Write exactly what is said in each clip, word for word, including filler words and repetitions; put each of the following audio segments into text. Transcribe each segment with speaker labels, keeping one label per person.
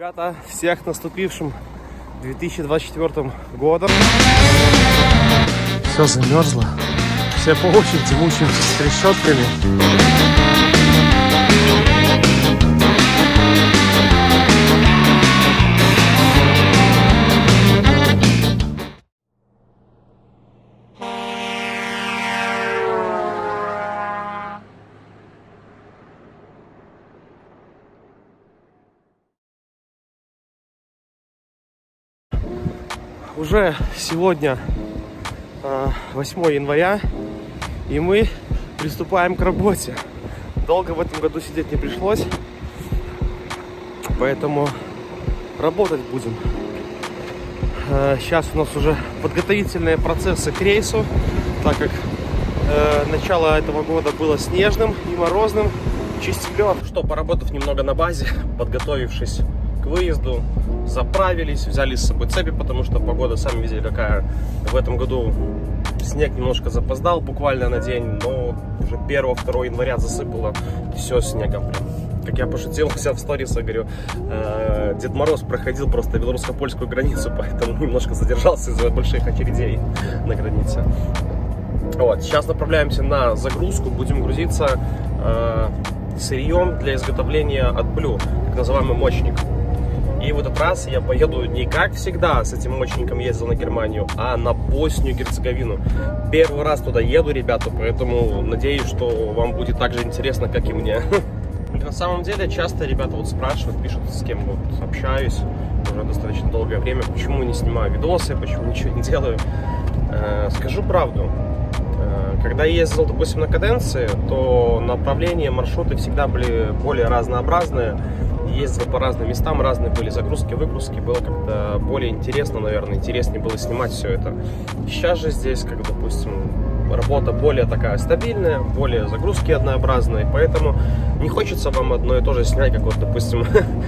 Speaker 1: Ребята, всех наступившим две тысячи двадцать четвёртым годом. Все замерзло. Все по очереди мучаемся с трещотками. Уже сегодня восьмое января, и мы приступаем к работе. Долго в этом году сидеть не пришлось, поэтому работать будем. Сейчас у нас уже подготовительные процессы к рейсу, так как начало этого года было снежным и морозным. Чистили. Что, поработав немного на базе, подготовившись к выезду, заправились, взяли с собой цепи, потому что погода, сами видели, какая в этом году. Снег немножко запоздал, буквально на день, но уже первого-второго января засыпало все снегом. Как я пошутил у себя в сторисах, говорю, э, Дед Мороз проходил просто белорусско-польскую границу, поэтому немножко задержался из-за больших очередей на границе. Вот, сейчас направляемся на загрузку, будем грузиться э, сырьем для изготовления отблю, так называемый мощник. И в этот раз я поеду не как всегда с этим мощником ездил на Германию, а на Боснию и Герцеговину. Первый раз туда еду, ребята, поэтому надеюсь, что вам будет так же интересно, как и мне. На самом деле, часто ребята вот спрашивают, пишут, с кем вот общаюсь уже достаточно долгое время, почему не снимаю видосы, почему ничего не делаю. Э, скажу правду. Когда я ездил, допустим, на каденции, то направления, маршруты всегда были более разнообразные. Ездил по разным местам, разные были загрузки, выгрузки, было как-то более интересно, наверное, интереснее было снимать все это. Сейчас же здесь, как, допустим, работа более такая стабильная, более загрузки однообразные, поэтому не хочется вам одно и то же снять, как вот, допустим,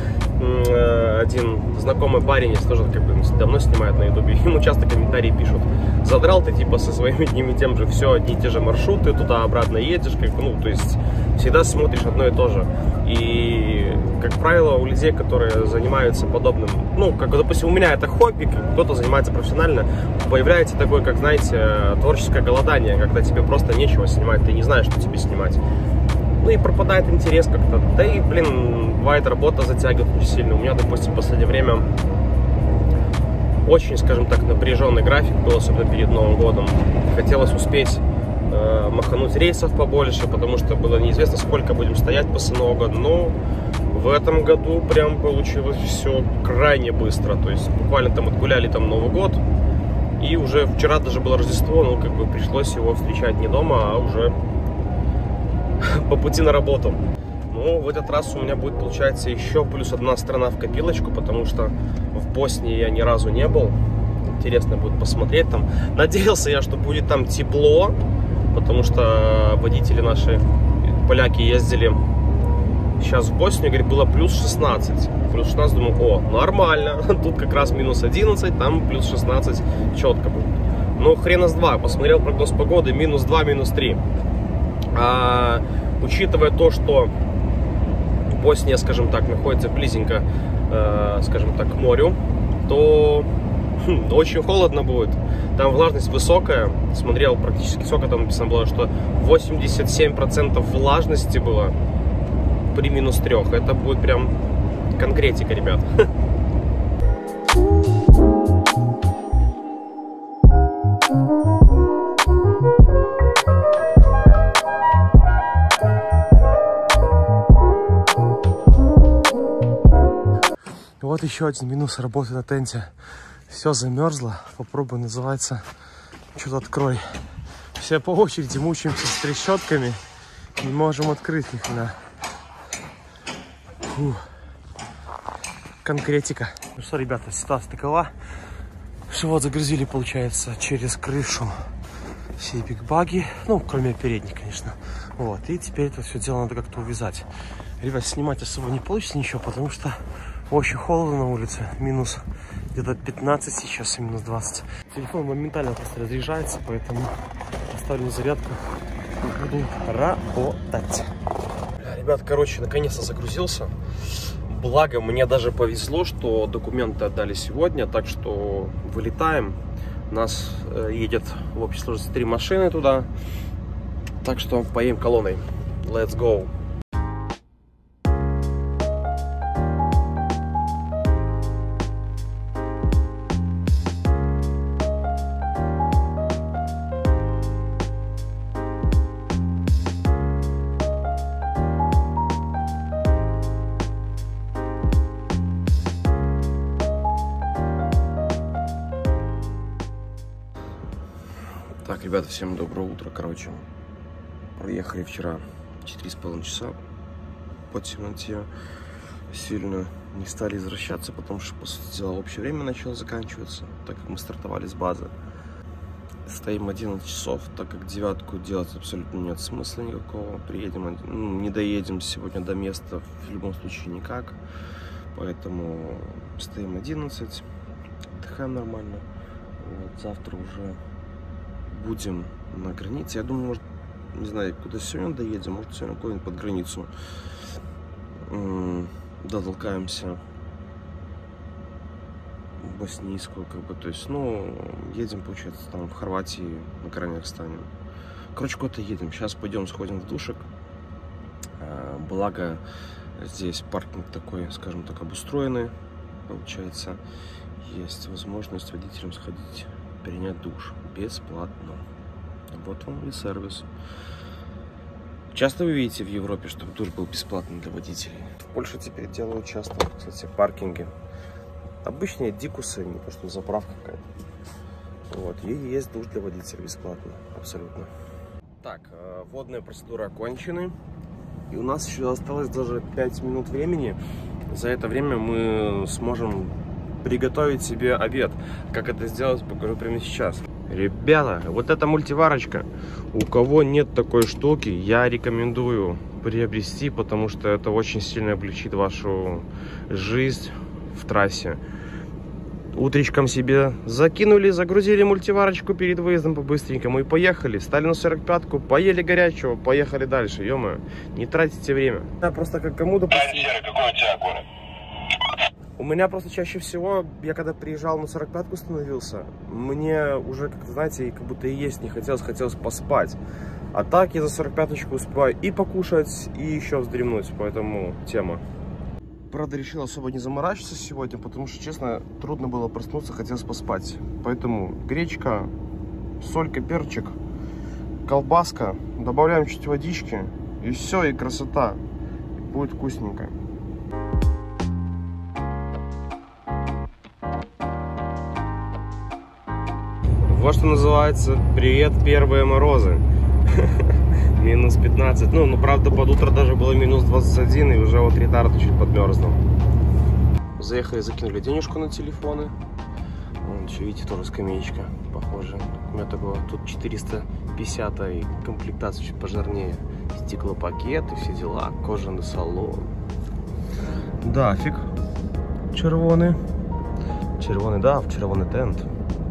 Speaker 1: один знакомый парень, если тоже как бы давно снимает на ютубе, ему часто комментарии пишут: задрал ты типа со своими одним и тем же, все одни и те же маршруты, туда-обратно едешь, как бы, ну, то есть всегда смотришь одно и то же. И, как правило, у людей, которые занимаются подобным, ну, как, допустим, у меня это хобби, кто-то занимается профессионально, появляется такое, как, знаете, творческое голодание, когда тебе просто нечего снимать, ты не знаешь, что тебе снимать. Ну и пропадает интерес как-то. Да и, блин, бывает, работа затягивает очень сильно. У меня, допустим, в последнее время очень, скажем так, напряженный график был, особенно перед Новым годом. Хотелось успеть э, махануть рейсов побольше, потому что было неизвестно, сколько будем стоять после Нового года. Но в этом году прям получилось все крайне быстро. То есть буквально там отгуляли там Новый год. И уже вчера даже было Рождество, но как бы пришлось его встречать не дома, а уже по пути на работу. Ну, в этот раз у меня будет, получается, еще плюс одна страна в копилочку, потому что в Боснии я ни разу не был. Интересно будет посмотреть там. Надеялся я, что будет там тепло, потому что водители наши, поляки, ездили сейчас в Боснию, говорит, было плюс шестнадцать. Плюс шестнадцать, думаю, о, нормально. Тут как раз минус одиннадцать, там плюс шестнадцать четко будет. Ну, хрена с два. Посмотрел прогноз погоды, минус два, минус три. А, учитывая то, что Босния, скажем так, находится близенько, э, скажем так, к морю, то хм, очень холодно будет. Там влажность высокая. Смотрел практически, сколько там написано было, что восемьдесят семь процентов влажности было при минус трех. Это будет прям конкретика, ребят. Вот еще один минус работы на тенте. Все замерзло. Попробуй, называется. Что-то открой. Все по очереди мучаемся с трещотками. Не можем открыть ни хрена. Фу. Конкретика. Ну что, ребята, ситуация такова, что вот загрузили, получается, через крышу все бигбаги. Ну, кроме передней, конечно. Вот. И теперь это все дело надо как-то увязать. Ребят, снимать особо не получится ничего, потому что очень холодно на улице, минус где-то пятнадцать сейчас, и минус двадцать. Телефон моментально просто разряжается, поэтому оставлю на зарядку и буду работать. Ребят, короче, наконец-то загрузился. Благо, мне даже повезло, что документы отдали сегодня, так что вылетаем. У нас э, едет в общей сложности три машины туда, так что поедем колонной. Let's go! Так, ребята, всем доброе утро. Короче, проехали вчера четыре с половиной часа по темноте. Сильно не стали возвращаться, потому что, по сути дела, общее время начало заканчиваться, так как мы стартовали с базы. Стоим одиннадцать часов, так как девятку делать абсолютно нет смысла никакого. Приедем, ну, не доедем сегодня до места в любом случае никак. Поэтому стоим одиннадцать, отдыхаем нормально. Вот, завтра уже будем на границе. Я думаю, может, не знаю, куда сегодня доедем, может, сегодня куда-нибудь под границу дотолкаемся в боснийскую, как бы, то есть, ну, едем, получается, там в Хорватии на крайних станем. Короче, куда-то едем. Сейчас пойдем, сходим в душек. Благо, здесь паркинг такой, скажем так, обустроенный, получается, есть возможность водителям сходить принять душ бесплатно. Вот вам и сервис. Часто вы видите в Европе, чтобы душ был бесплатный для водителей? В Польше теперь делают часто, кстати, паркинги. Обычные дикусы, не то что заправка какая-то. Вот, и есть душ для водителей бесплатно, абсолютно. Так, водные процедуры окончены. И у нас еще осталось даже пять минут времени. За это время мы сможем приготовить себе обед. Как это сделать, покажу прямо сейчас. Ребята, вот эта мультиварочка, у кого нет такой штуки, я рекомендую приобрести, потому что это очень сильно облегчит вашу жизнь в трассе. Утречком себе закинули, загрузили мультиварочку перед выездом по-быстренькому и поехали. Встали на сорок пятку, поели горячего, поехали дальше. Ё-моё, не тратите время. Я просто как кому-то...
Speaker 2: Какой у тебя город?
Speaker 1: У меня просто чаще всего, я когда приезжал на сорок пятку становился, мне уже, как знаете, как будто и есть не хотелось, хотелось поспать. А так я за сорок пяточку успеваю и покушать, и еще вздремнуть, поэтому тема. Правда, решил особо не заморачиваться сегодня, потому что, честно, трудно было проснуться, хотелось поспать. Поэтому гречка, солька, перчик, колбаска, добавляем чуть водички, и все, и красота. Будет вкусненько. Вот что называется привет, первые морозы. Минус пятнадцать. Ну, ну, правда, под утро даже было минус двадцать один, и уже вот ретард чуть подмерзнул. Заехали, закинули денежку на телефоны. Вон, еще, видите, тоже скамеечка похожа. У меня такого тут четыреста пятьдесят, и комплектация чуть пожирнее. Стеклопакет и все дела, кожаный салон. Дафик червоный. Червоный даф, червоний тент.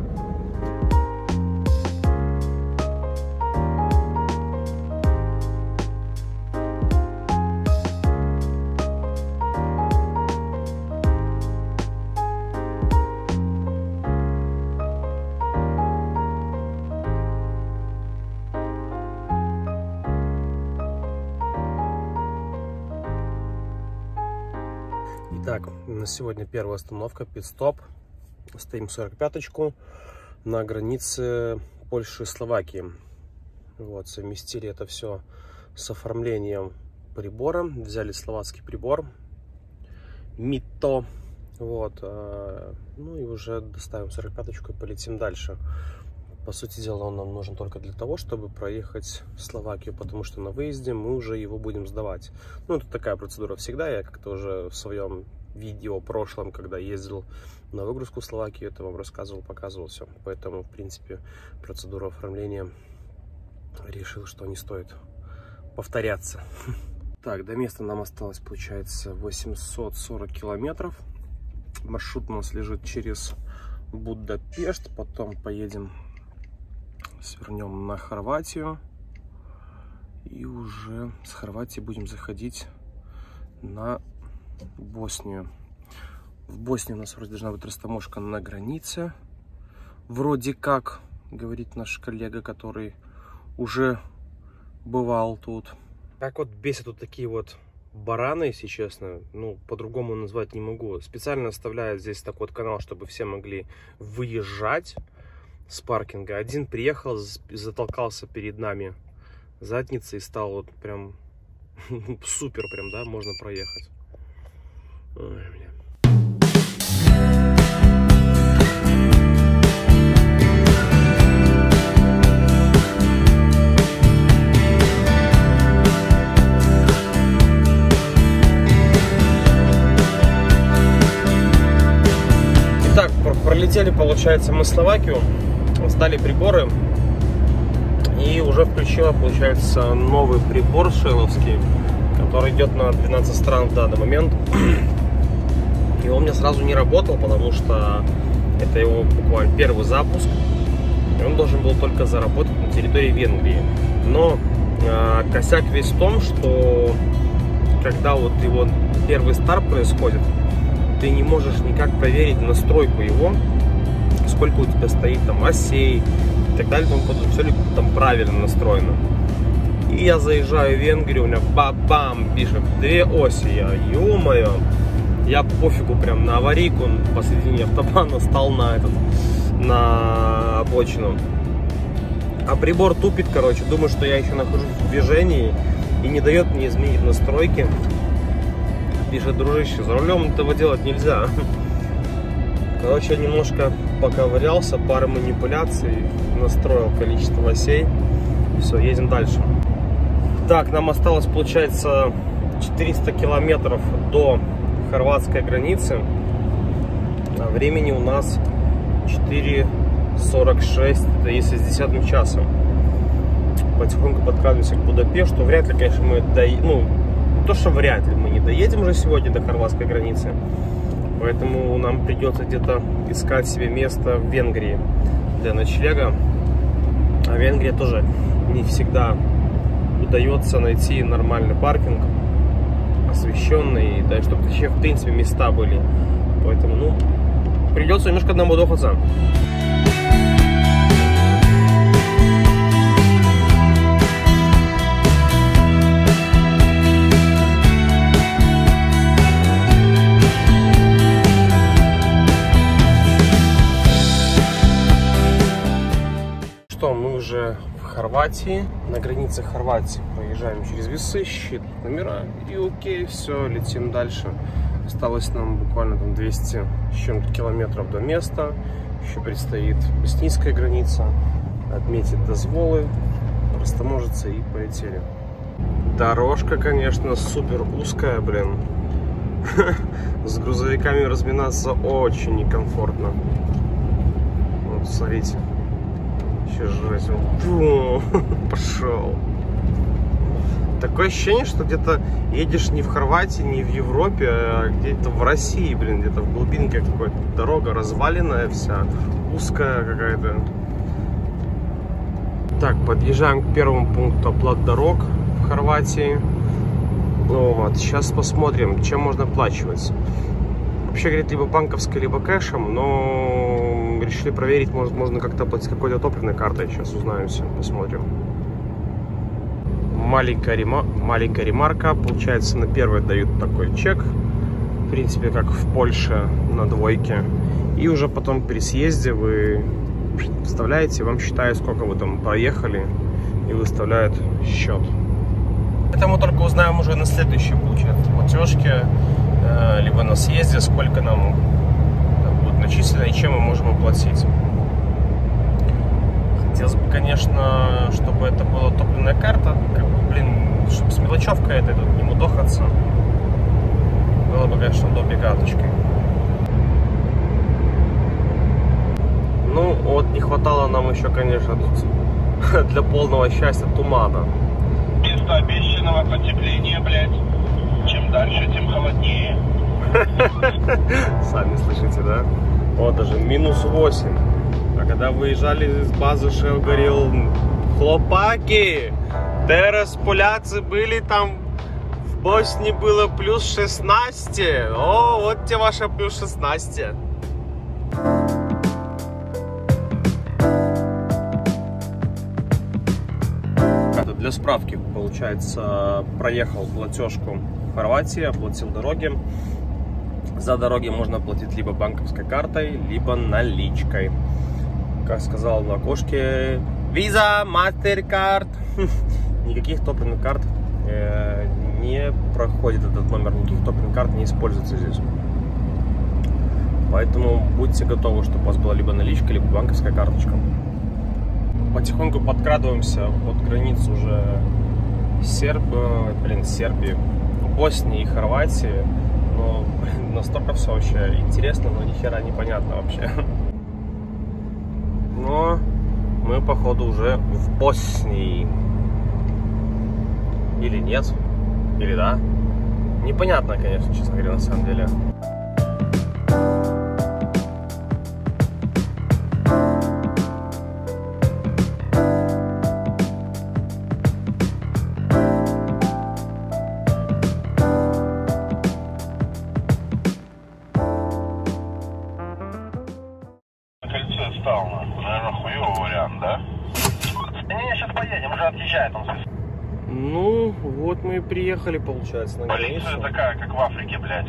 Speaker 1: Итак, на сегодня первая остановка, пит-стоп. Стоим сорок пяточку на границе Польши и Словакии. Вот, совместили это все с оформлением прибора. Взяли словацкий прибор Мито. Вот, ну и уже доставим сорок пяточку и полетим дальше. По сути дела, он нам нужен только для того, чтобы проехать Словакию, потому что на выезде мы уже его будем сдавать. Ну, это такая процедура всегда. Я как-то уже в своем видео прошлом, когда ездил на выгрузку в Словакию, это вам рассказывал, показывал все. Поэтому, в принципе, процедура оформления решил, что не стоит повторяться. Так, до места нам осталось, получается, восемьсот сорок километров. Маршрут у нас лежит через Будапешт, потом поедем, свернем на Хорватию, и уже с Хорватии будем заходить на Боснию. В Боснии у нас вроде должна быть растаможка на границе. Вроде как, говорит наш коллега, который уже бывал тут. Так вот бесят тут такие вот бараны, если честно. Ну, по-другому назвать не могу. Специально оставляют здесь такой вот канал, чтобы все могли выезжать с паркинга. Один приехал, затолкался перед нами задницей и стал вот прям супер, прям, да, можно проехать. Ой, бля. Итак, пролетели, получается, мы Словакию, сдали приборы и уже включила, получается, новый прибор шелловский, который идет на двенадцать стран в данный момент. И он мне сразу не работал, потому что это его буквально первый запуск. И он должен был только заработать на территории Венгрии. Но э, косяк весь в том, что когда вот его первый старт происходит, ты не можешь никак проверить настройку его, сколько у тебя стоит там осей и так далее, все ли там правильно настроено. И я заезжаю в Венгрию, у меня бам-бам пишет две оси, я, ё-моё. Я пофигу прям на аварийку посредине автобана стал на этот, на обочину. А прибор тупит, короче, думаю, что я еще нахожусь в движении и не дает мне изменить настройки. Пишет: дружище, за рулем этого делать нельзя. Короче, я немножко поковырялся, пару манипуляций, настроил количество осей. Все, едем дальше. Так, нам осталось, получается, четыреста километров до хорватской границы. А времени у нас четыре сорок шесть, это если с десятым часом. Потихоньку подкрадываемся к Будапешту. Вряд ли, конечно, мы доедем, ну, не то, что вряд ли, мы не доедем уже сегодня до хорватской границы. Поэтому нам придется где-то искать себе место в Венгрии для ночлега. А Венгрия тоже не всегда удается найти нормальный паркинг, освещенный, да, чтобы вообще в принципе места были. Поэтому, ну, придется немножко нам удохаться. Что, мы уже в Хорватии. На границе Хорватии проезжаем через весы, считываем номера и окей, все, летим дальше. Осталось нам буквально там двести с чем-то километров до места. Еще предстоит боснийская граница, отметить дозволы, растаможиться и полетели. Дорожка, конечно, супер узкая, блин. С грузовиками разминаться очень некомфортно. Вот, смотрите. Сейчас жрать. Пошел. Такое ощущение, что где-то едешь не в Хорватии, не в Европе, а где-то в России, блин, где-то в глубинке какой-то. Дорога разваленная вся, узкая какая-то. Так, подъезжаем к первому пункту оплат дорог в Хорватии. Вот, сейчас посмотрим, чем можно оплачивать. Вообще, говорит, либо банковской, либо кэшем, но решили проверить, может, можно как-то оплатить какой-то топливной картой. Сейчас узнаем все, посмотрим. Маленькая, рема... Маленькая ремарка. Получается, на первый дают такой чек. В принципе, как в Польше на двойке. И уже потом при съезде вы вставляете, вам считают, сколько вы там проехали, и выставляют счет. Это мы только узнаем уже на следующей, получается, платежке, либо на съезде, сколько нам будет начислено и чем мы можем оплатить. Хотелось бы, конечно, чтобы это была топливная карта, как бы, блин, чтобы с мелочевкой этой тут не мудохаться. Было бы, конечно, удобнее карточкой. Ну, вот не хватало нам еще, конечно, тут для полного счастья тумана.
Speaker 2: Вместо обещанного потепления, блядь, чем дальше, тем холоднее.
Speaker 1: Сами слышите, да? Вот даже минус восемь. А когда выезжали из базы, Shell говорил: хлопаки, террас поляцы были там в В Боснии было плюс шестнадцать. О, вот тебе ваша плюс шестнадцать. Для справки, получается, проехал платежку в Хорватии, оплатил дороги. За дороги можно платить либо банковской картой, либо наличкой. Как сказал на окошке, Visa, MasterCard. Никаких топливных карт э, не проходит этот номер, никаких топливных карт не используется здесь. Поэтому будьте готовы, чтобы у вас была либо наличка, либо банковская карточка. Потихоньку подкрадываемся от границ уже Серб... блин, Сербии, Боснии и Хорватии. Но блин, настолько все вообще интересно, но ни хера непонятно вообще. Но мы, походу, уже в Боснии. Или нет? Или да? Непонятно, конечно, честно говоря, на самом деле.
Speaker 2: Кольцо стал, наверное, хуёвый вариант, да? Не, сейчас поедем, уже отъезжает он.
Speaker 1: Ну, вот мы и приехали, получается, на границу.
Speaker 2: Полиция такая, как в Африке, блядь.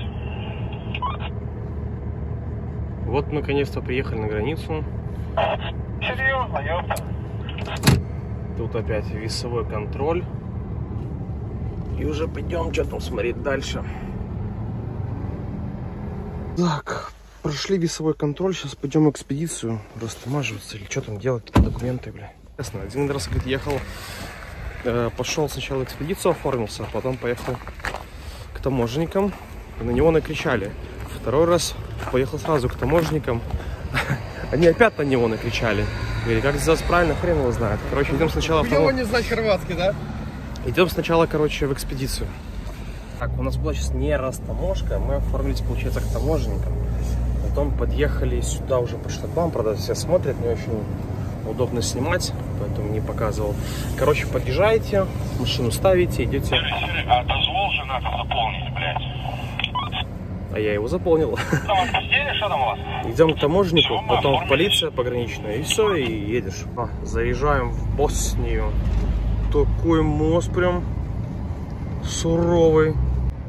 Speaker 1: Вот, наконец-то приехали на границу.
Speaker 2: Серьезно, ёпта?
Speaker 1: Тут опять весовой контроль. И уже пойдем, что там смотреть дальше. Так, прошли весовой контроль, сейчас пойдем в экспедицию растамаживаться или что там делать, какие документы, бля. Ясно, один раз, говорит, ехал, э, пошел сначала в экспедицию, оформился, а потом поехал к таможенникам, и на него накричали. Второй раз поехал сразу к таможенникам, они опять на него накричали. Говорит, как сделать правильно, хрен его знает. Короче, идем сначала в таможенник.
Speaker 3: не знать хорватский, да?
Speaker 1: Идем сначала, короче, в экспедицию. Так, у нас была сейчас не растаможка, мы оформились, получается, к таможенникам. Потом подъехали сюда уже по шлагбауму, правда, все смотрят, не очень удобно снимать, поэтому не показывал. Короче, подъезжаете, машину ставите, идете.
Speaker 2: Серый, серый, а дозвол же надо заполнить, блядь.
Speaker 1: А я его заполнил.
Speaker 2: Там отпустили, что там у вас?
Speaker 1: Идем к таможеннику, потом в полиция пограничная, и все, и едешь. А, заезжаем в Боснию. Такой мост прям суровый.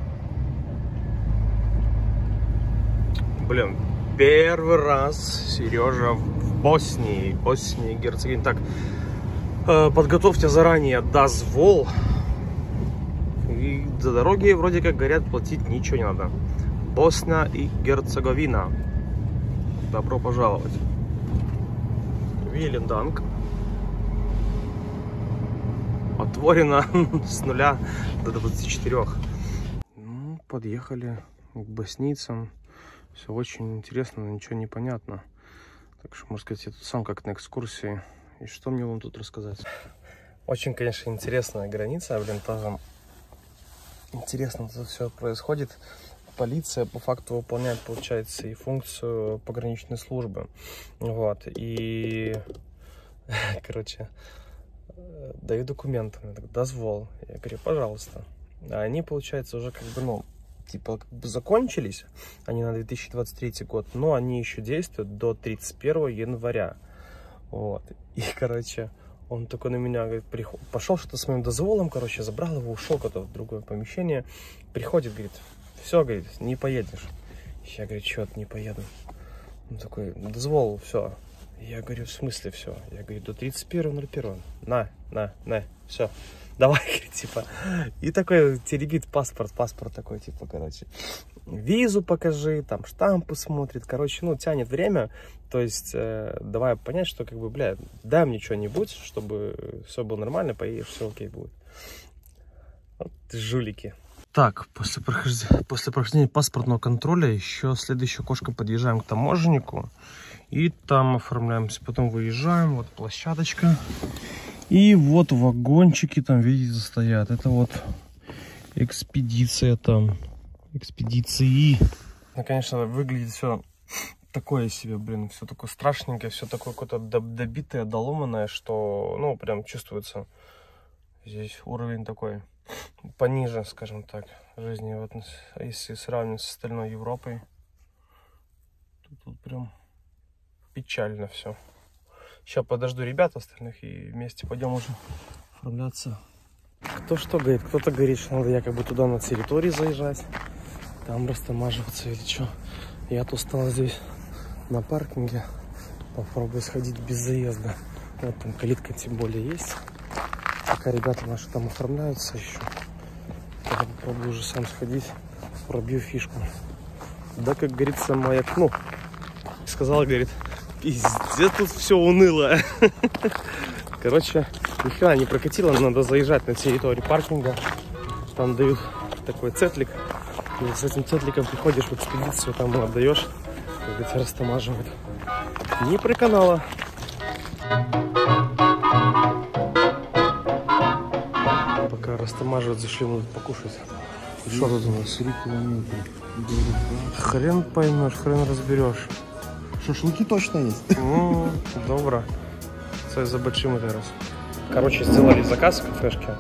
Speaker 1: Блин, первый раз Сережа в Боснии, Боснии и Герцеговине. Так, э, подготовьте заранее дозвол. И за дороги вроде как говорят, платить ничего не надо. Босния и Герцеговина. Добро пожаловать. Вилен данк. Отворено с нуля до двадцати четырёх. Ну, подъехали к боснийцам. Все очень интересно, но ничего не понятно. Так что, можно сказать, я тут сам как на экскурсии. И что мне вам тут рассказать? Очень, конечно, интересная граница, блин, тоже интересно тут все происходит. Полиция по факту выполняет, получается, и функцию пограничной службы. Вот, и, короче, даю документы, дозвол. Я говорю, пожалуйста. А они, получается, уже как бы, ну, типа, как бы закончились, они на две тысячи двадцать третий год, но они еще действуют до тридцать первого января. Вот. И, короче, он такой на меня говорит, приход... пошел что-то с моим дозволом, короче, забрал его, ушел куда-то в другое помещение. Приходит, говорит, все, говорит, не поедешь. Я говорю, что-то не поеду. Он такой, дозвол, все. Я говорю, в смысле все? Я говорю, до тридцать первого ноль первого. На, на, на, все. Давай, говорит, типа. И такой теребит паспорт, паспорт такой, типа, короче. Визу покажи, там штампы смотрит, короче, ну, тянет время. То есть, э, давай понять, что, как бы, бля, дай мне что-нибудь, чтобы все было нормально, поедешь, все окей будет. Вот жулики. Так, после прохождения, после прохождения паспортного контроля еще следующее окошко подъезжаем к таможеннику. И там оформляемся. Потом выезжаем, вот площадочка. И вот вагончики там, видите, стоят. Это вот экспедиция там. Экспедиции. Ну, конечно, выглядит все такое себе, блин. Все такое страшненькое, все такое какое-то добитое, доломанное, что, ну, прям чувствуется. Здесь уровень такой пониже, скажем так, жизни, вот, если сравнивать с остальной Европой. Тут, тут прям печально все. Сейчас подожду ребят остальных и вместе пойдем уже оформляться. Кто что говорит? Кто-то говорит, что надо якобы туда на территории заезжать, там растамаживаться или что. Я-то устал здесь на паркинге. Попробую сходить без заезда. Вот там калитка тем более есть. Пока ребята наши там оформляются еще. Я попробую уже сам сходить, пробью фишку. Да, как говорится, моя, ну, сказал, говорит, пиздец, тут все уныло. Короче, нифига не прокатило, надо заезжать на территорию паркинга. Там дают такой цетлик. И с этим цетликом приходишь в экспедицию, там его отдаешь, когда тебя растамаживают. Не приканало. Пока растамаживают, зашли мы покушать. Что тут у нас?
Speaker 3: три километра.
Speaker 1: Хрен поймешь, хрен разберешь.
Speaker 3: Шашлыки точно есть.
Speaker 1: Ну, добро. Це за большим раз. Короче, сделали заказ в кафешке.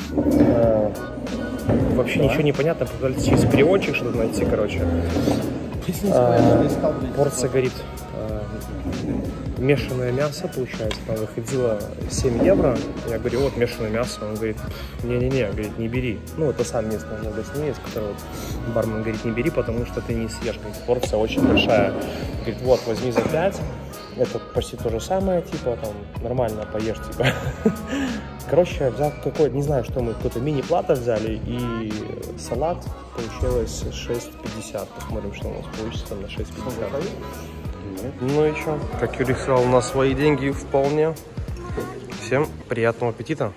Speaker 1: Вообще ничего не понятно, пытались через переводчик что-то найти, короче. А, порция, говорит, мешанное мясо, получается, там выходило семь евро. Я говорю, вот мешанное мясо. Он говорит, не-не-не, говорит, не бери. Ну, это сам местный госнец, который вот, бармен говорит, не бери, потому что ты не съешь. Говорит, порция очень большая. Говорит, вот, возьми за пять. Это почти то же самое, типа, там, нормально поешь, типа. Короче, взял какой-то, не знаю, что мы, какой-то мини-плата взяли, и салат получилось шесть пятьдесят. Посмотрим, что у нас получится на шесть пятьдесят. Ну и что? Как Юрий сказал, на свои деньги вполне. Всем приятного аппетита.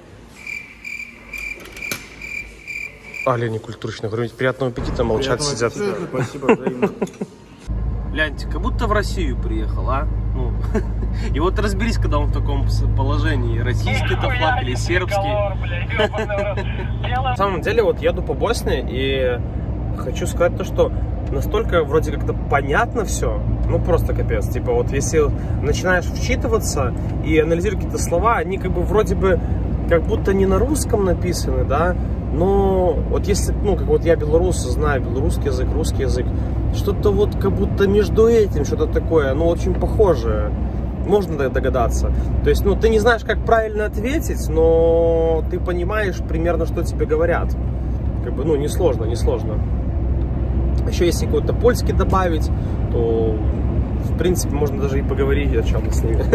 Speaker 1: А, Лени культурочно говорить, приятного аппетита, молчат, сидят.
Speaker 3: Спасибо, взаимно.
Speaker 1: Гляньте, как будто в Россию приехал, а? Ну, и вот разберись, когда он в таком положении. Российский это флаг или сербский. На самом деле, вот еду по Боснии и хочу сказать то, что настолько вроде как-то понятно все. Ну, просто капец. Типа, вот если начинаешь вчитываться и анализировать какие-то слова, они как бы вроде бы как будто не на русском написаны, да? Но вот если, ну, как вот я белорус, знаю белорусский язык, русский язык, что-то вот как будто между этим, что-то такое, ну, очень похожее. Можно догадаться. То есть, ну, ты не знаешь, как правильно ответить, но ты понимаешь примерно, что тебе говорят. Как бы, ну, несложно, несложно. Еще если какой-то польский добавить, то, в принципе, можно даже и поговорить о чем-то с ними.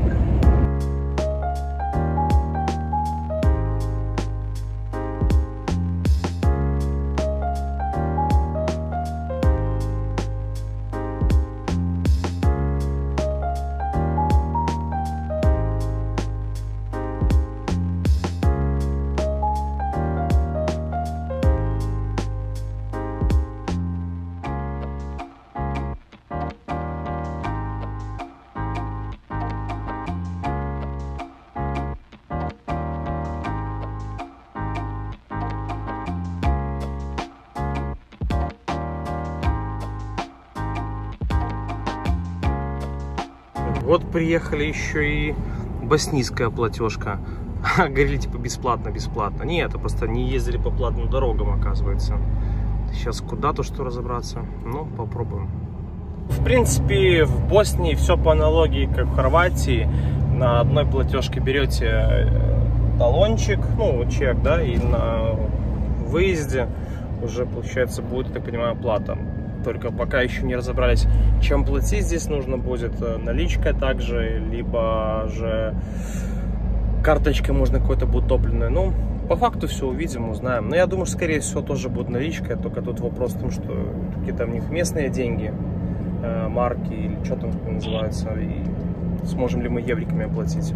Speaker 1: Вот приехали еще и боснийская платежка. Говорили, типа, бесплатно, бесплатно. Нет, это просто не ездили по платным дорогам, оказывается. Сейчас куда-то что разобраться. Ну, попробуем. В принципе, в Боснии все по аналогии, как в Хорватии. На одной платежке берете талончик, ну, чек, да, и на выезде уже, получается, будет, так понимаю, плата. Только пока еще не разобрались, чем платить здесь нужно будет. Наличкой также, либо же карточкой можно какой-то будет топливной. Ну, по факту все увидим, узнаем. Но я думаю, что, скорее всего, тоже будет наличка. Только тут вопрос в том, что какие-то у них местные деньги, марки или что там называется. И сможем ли мы евриками оплатить.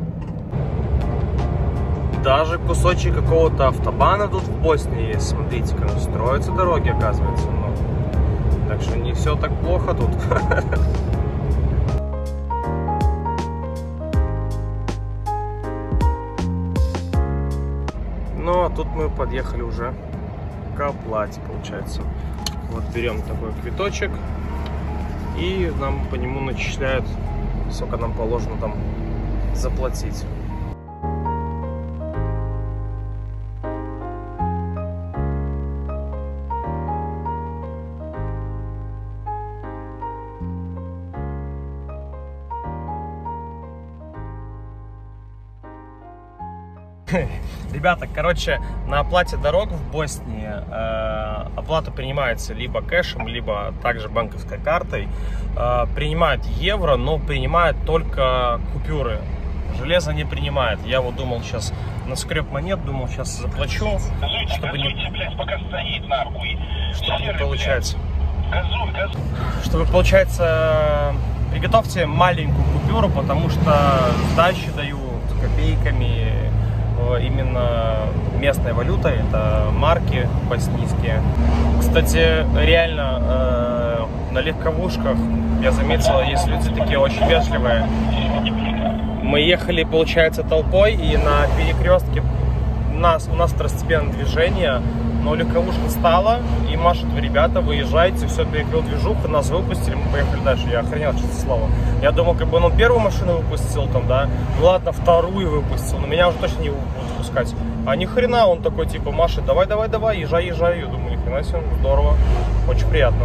Speaker 1: Даже кусочек какого-то автобана тут в Боснии есть. Смотрите-ка, строятся дороги, оказывается. Но... Так что не все так плохо тут. Ну, а тут мы подъехали уже к оплате, получается. Вот берем такой квиточек, и нам по нему начисляют, сколько нам положено там заплатить. Ребята, короче, на оплате дорог в Боснии э, оплата принимается либо кэшем, либо также банковской картой. Э, принимают евро, но принимают только купюры. Железо не принимает. Я вот думал сейчас наскреб монет, думал сейчас заплачу,
Speaker 2: Газуйте,
Speaker 1: чтобы
Speaker 2: газуйте,
Speaker 1: не,
Speaker 2: блядь, пока стоит нахуй.
Speaker 1: чтобы не
Speaker 2: Серый,
Speaker 1: получается.
Speaker 2: блядь. Газуй, газуй.
Speaker 1: Чтобы получается, приготовьте маленькую купюру, потому что сдачи дают копейками, именно местной валютой, это марки боснийские. Кстати, реально э, на легковушках я заметил, есть люди такие очень вежливые. Мы ехали, получается, толпой, и на перекрестке у нас, у нас второстепенное движение, но легковушка стала, и машут: вы, ребята, выезжайте, все, перекрыл движуху, нас выпустили, мы поехали дальше. Я охренел, честное слово. Я думал, как бы он первую машину выпустил там, да, ну ладно, вторую выпустил, но меня уже точно не будут выпускать. А ни хрена, он такой, типа, машет: давай, давай, давай, езжай, езжай. Я думаю, ни хрена себе, здорово, очень приятно.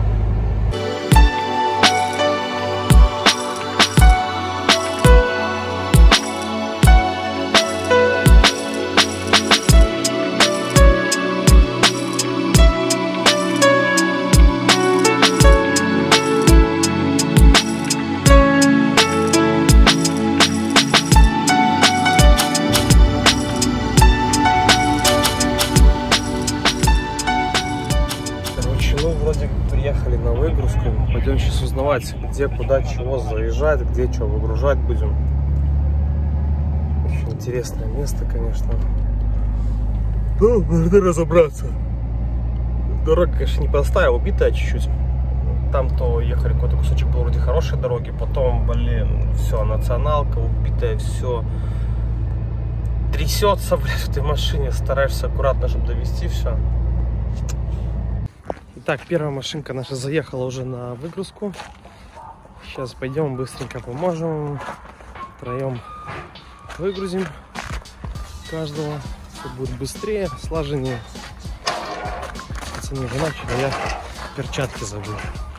Speaker 1: Приехали на выгрузку, пойдем сейчас узнавать, где, куда, чего заезжать, где что выгружать будем. Очень интересное место, конечно. Ну, нужно разобраться. Дорога, конечно, непростая, убитая чуть-чуть. Там-то ехали, какой-то кусочек был вроде хорошей дороги, потом, блин, все, националка убитая, все трясется, блядь, в этой машине, стараешься аккуратно, чтобы довести все. Так, первая машинка наша заехала уже на выгрузку. Сейчас пойдем быстренько поможем. Втроем выгрузим каждого. Все будет быстрее, слаженнее. Пацаны уже начали, я перчатки забыл.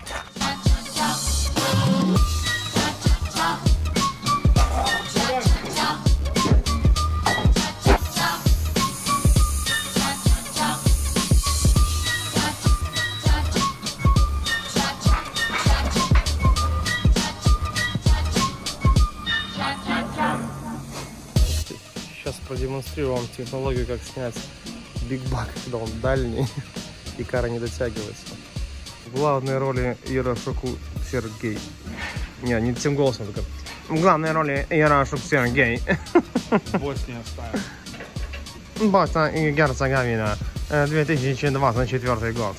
Speaker 1: Сейчас продемонстрирую вам технологию, как снять бигбак, когда он дальний и кара не дотягивается. В главной роли Ярошуку Сергей. Не, не тем голосом, только в главной роли Ярошук Сергей.
Speaker 3: Босния ставим.
Speaker 1: Босния и Герцеговина, две тысячи двадцать четвёртый год.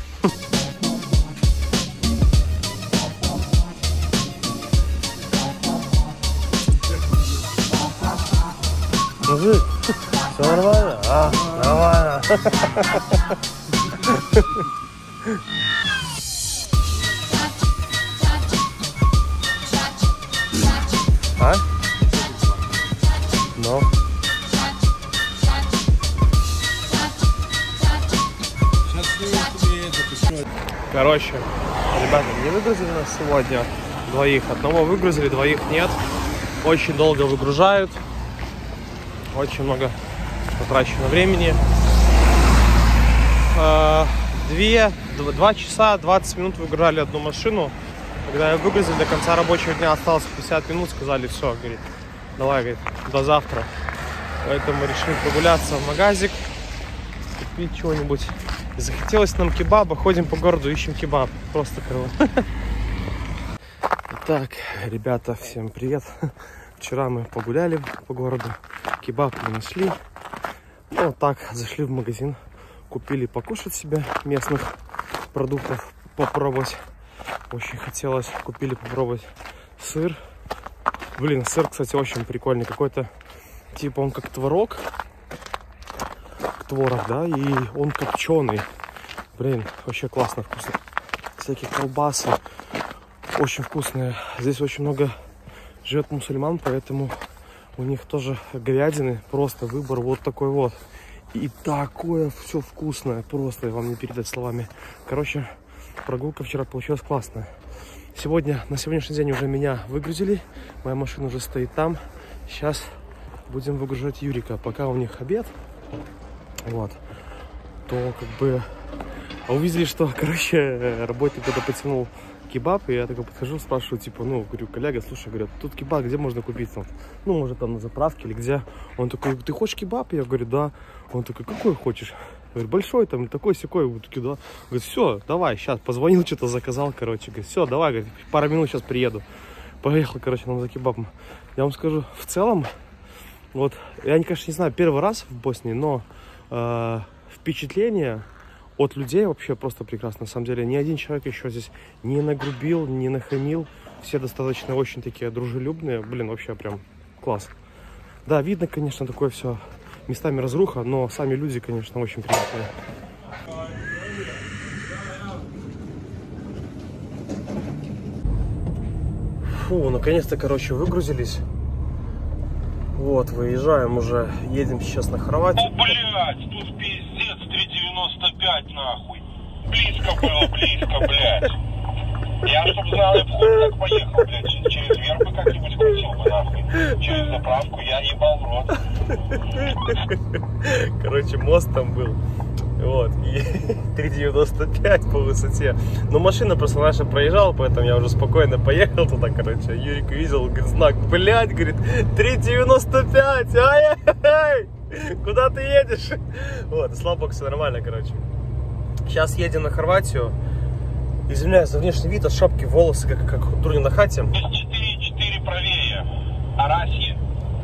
Speaker 1: Мужик, все нормально? А, нормально. А? Ну? Короче, ребята, не выгрузили нас сегодня двоих. Одного выгрузили, двоих нет. Очень долго выгружают. Очень много потрачено времени. Две, два часа, двадцать минут выгружали одну машину. Когда я выгрузил, до конца рабочего дня осталось пятьдесят минут, сказали: все, говорит, давай, говорит, до завтра. Поэтому решили прогуляться в магазик, купить чего-нибудь. Захотелось нам кебаба, ходим по городу, ищем кебаб. Просто крыло. Итак, ребята, всем привет. Вчера мы погуляли по городу, кебаб не нашли. Ну, вот так, зашли в магазин, купили покушать себе местных продуктов, попробовать. Очень хотелось, купили попробовать сыр. Блин, сыр, кстати, очень прикольный. Какой-то, типа, он как творог. Творог, да, и он копченый. Блин, вообще классно, вкусно. Всякие колбасы, очень вкусные. Здесь очень много живет мусульман, поэтому у них тоже говядины, просто выбор вот такой вот. И такое все вкусное, просто вам не передать словами. Короче, прогулка вчера получилась классная. Сегодня, на сегодняшний день уже меня выгрузили, моя машина уже стоит там. Сейчас будем выгружать Юрика. Пока у них обед, вот, то как бы увидели, что, короче, работник когда потянул кебаб, и я такой подхожу, спрашиваю, типа, ну, говорю, коллега, слушай, говорю, тут кебаб, где можно купить? Ну, может, там на заправке или где? Он такой, ты хочешь кебаб? Я говорю, да. Он такой, какой хочешь? Я говорю, большой, там, такой-сякой. Вот такой, да. Говорит, все, давай, сейчас. Позвонил, что-то заказал, короче. Говорит, все, давай, говорит, пару минут сейчас приеду. Поехал, короче, нам за кебабом. Я вам скажу, в целом, вот, я, конечно, не знаю, первый раз в Боснии, но э, впечатление от людей вообще просто прекрасно. На самом деле, ни один человек еще здесь не нагрубил, не нахамил. Все достаточно очень такие дружелюбные. Блин, вообще прям класс. Да, видно, конечно, такое все местами разруха, но сами люди, конечно, очень приятные. Фу, наконец-то, короче, выгрузились. Вот, выезжаем уже, едем сейчас на Хорватию.
Speaker 2: Ну, блядь, тут пиздец, три девяносто пять, нахуй. Близко было, близко, блядь. Я, чтоб знал, я бы хоть как поехал, блядь, через верх бы как-нибудь крутил бы, нахуй. Через заправку я ебал в рот.
Speaker 1: Короче, мост там был. Вот, и три девяносто пять по высоте. Но машина просто наша проезжала, поэтому я уже спокойно поехал туда, короче. Юрик увидел, говорит, знак, блядь, говорит, три девяносто пять, ай-яй-яй, куда ты едешь? Вот, слава богу, все нормально, короче. Сейчас едем на Хорватию. Извиняюсь за внешний вид, от шапки волосы, как, как у Дуни на хате.
Speaker 2: четыре четыре правее, Арасье.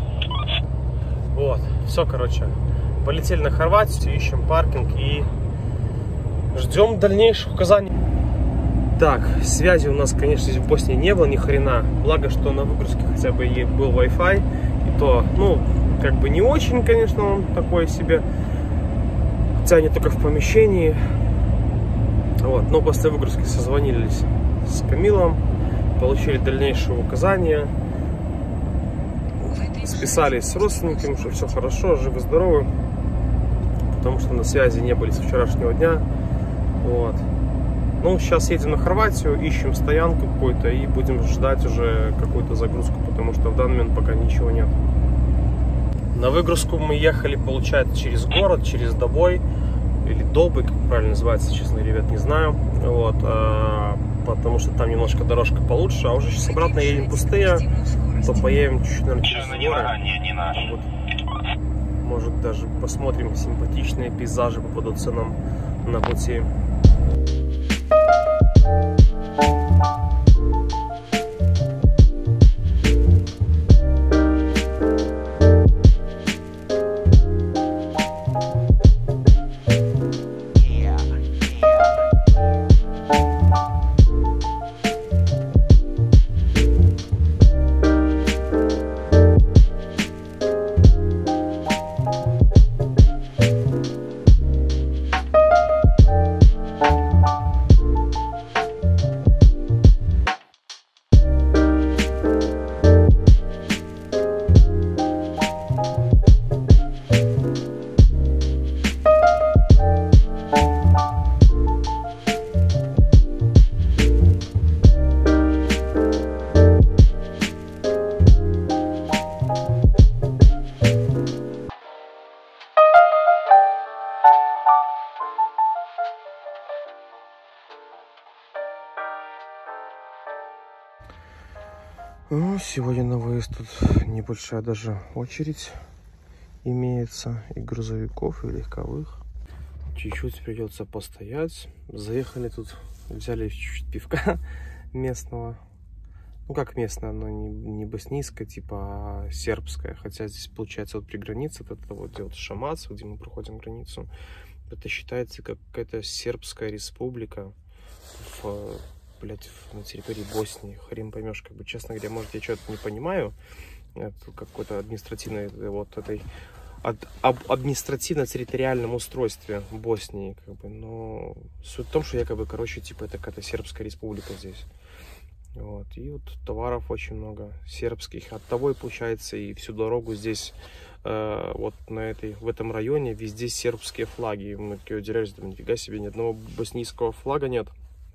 Speaker 1: Вот, все, короче. Полетели на Хорватию, ищем паркинг и ждем дальнейших указаний. Так, связи у нас, конечно, здесь в Боснии не было ни хрена. Благо, что на выгрузке хотя бы был Wi-Fi. И то, ну, как бы не очень, конечно, он такой себе. Тянет только в помещении. Вот, но после выгрузки созвонились с Камилом, получили дальнейшие указания. Списались с родственниками, что все хорошо, живы-здоровы. Потому что на связи не были с вчерашнего дня. Вот. Ну, сейчас едем на Хорватию, ищем стоянку какую-то и будем ждать уже какую-то загрузку, потому что в данный момент пока ничего нет. На выгрузку мы ехали, получается, через город, через Добой. Или Добы, как правильно называется, честно, ребят, не знаю. Вот. А, потому что там немножко дорожка получше. А уже сейчас обратно едем пустые. То поедем чуть-чуть, наверное, через горы.
Speaker 2: Не, не наш.
Speaker 1: Вот. Может, даже посмотрим симпатичные пейзажи, попадутся нам на пути. Ну, сегодня на выезд тут небольшая даже очередь имеется и грузовиков, и легковых. Чуть-чуть придется постоять. Заехали тут, взяли чуть-чуть пивка местного. Ну, как местное, оно не, не боснийское, типа, а сербское. Хотя здесь, получается, вот при границе, вот это вот, где вот Шамац, где мы проходим границу, это считается как какая-то сербская республика в... блять, на территории Боснии. Хрен поймешь, как бы, честно говоря, может, я что-то не понимаю. Это какое-то административное вот этой ад, об, административно-территориальном устройстве Боснии, как бы, но суть в том, что якобы, короче, типа, это какая-то сербская республика здесь. Вот. И вот товаров очень много сербских. От того и получается, и всю дорогу здесь э, вот на этой, в этом районе везде сербские флаги. Мы такие удивлялись, да нифига себе, ни одного боснийского флага нет.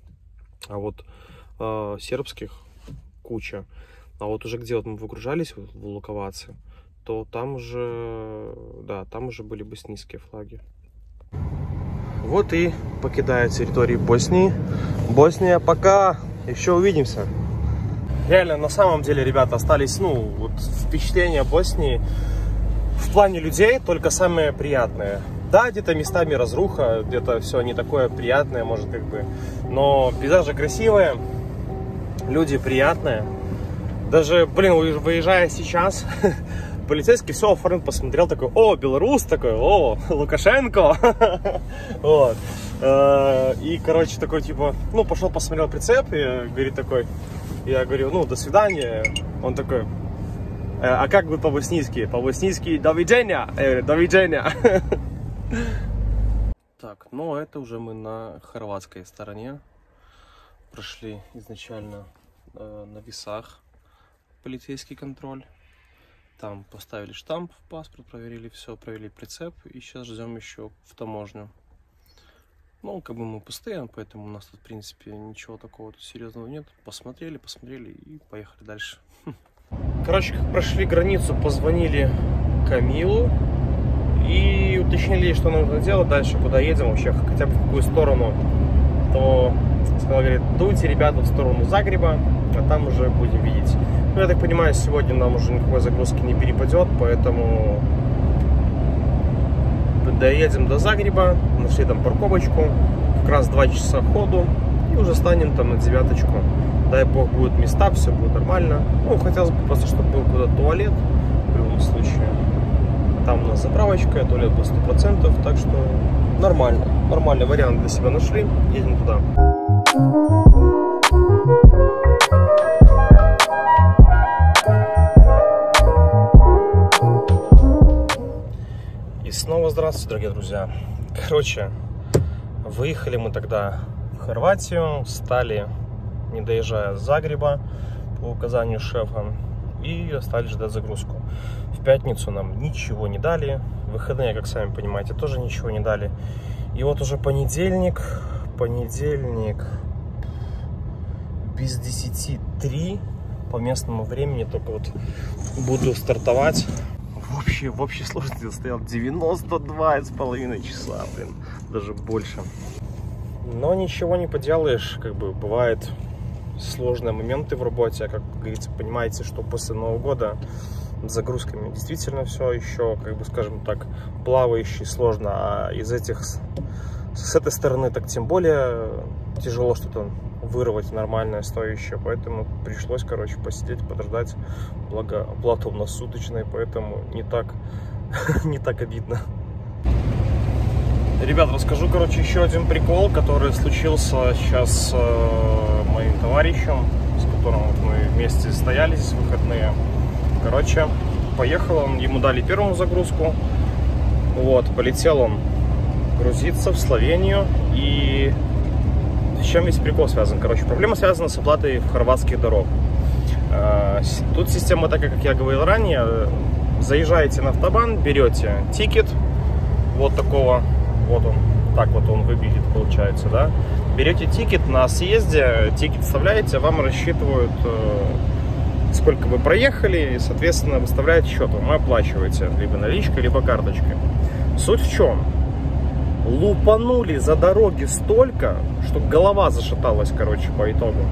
Speaker 1: А вот э, сербских куча. А вот уже где вот мы выгружались в Луковаце, то там уже, да, там уже были боснийские флаги. Вот и покидая территорию Боснии. Босния, пока, еще увидимся. Реально, на самом деле, ребята, остались, ну, вот впечатления Боснии в плане людей только самые приятные. Да, где-то местами разруха, где-то все не такое приятное, может, как бы, но пейзажи красивые, люди приятные. Даже, блин, выезжая сейчас, полицейский все оформил, посмотрел, такой: о, белорус, такой: о, Лукашенко. Вот. И, короче, такой, типа, ну, пошел, посмотрел прицеп, и говорит такой, я говорю: ну, до свидания. Он такой: а как бы по-боснийски? По-боснийски до видения. Я говорю: до видения. Так, ну, это уже мы на хорватской стороне. Прошли изначально э, на весах полицейский контроль. Там поставили штамп в паспорт, проверили все, проверили прицеп. И сейчас ждем еще в таможню. Ну, как бы мы пустые, поэтому у нас тут, в принципе, ничего такого тут серьезного нет. Посмотрели, посмотрели и поехали дальше. Короче, как прошли границу, позвонили Камилу и уточнили, что нужно делать дальше, куда едем, вообще, хотя бы в какую сторону. То сказал, говорит: дуйте, ребята, в сторону Загреба, а там уже будем видеть. Ну, я так понимаю, сегодня нам уже никакой загрузки не перепадет, поэтому доедем до Загреба, нашли там парковочку, как раз два часа ходу, и уже станем там на девяточку. Дай бог, будут места, все будет нормально. Ну, хотелось бы просто, чтобы был куда-то туалет, в любом случае. Там у нас заправочка, туалет был сто процентов, так что нормально. Нормальный вариант для себя нашли, едем туда. И снова здравствуйте, дорогие друзья. Короче, выехали мы тогда в Хорватию, стали, не доезжая с Загреба, по указанию шефа, и остались ждать загрузку. В пятницу нам ничего не дали, в выходные, как сами понимаете, тоже ничего не дали. И вот уже понедельник, понедельник без десяти три по местному времени, только вот буду стартовать. В общей, в общей сложности стоял девяносто два с половиной часа, блин, даже больше. Но ничего не поделаешь, как бы бывает сложные моменты в работе, как говорится, понимаете, что после Нового года с загрузками действительно все еще, как бы, скажем так, плавающе сложно, а из этих, с этой стороны так тем более тяжело что-то вырвать нормальное, стоящее, поэтому пришлось, короче, посидеть, подождать, благо оплата у нас суточная, поэтому не так, не так обидно. Ребят, расскажу, короче, еще один прикол, который случился сейчас с э, моим товарищем, с которым вот мы вместе стояли здесь в выходные. Короче, поехал он, ему дали первую загрузку, вот, полетел он грузиться в Словению, и с чем весь прикол связан? Короче, проблема связана с оплатой в хорватских дорог. Э, тут система такая, как я говорил ранее, заезжаете на автобан, берете тикет, вот такого. Вот он, так вот он выглядит, получается, да. Берете тикет на съезде, тикет вставляете, вам рассчитывают, э, сколько вы проехали, и, соответственно, выставляют счет, вам оплачиваете либо наличкой, либо карточкой. Суть в чем? Лупанули за дороги столько, что голова зашаталась, короче, по итогу.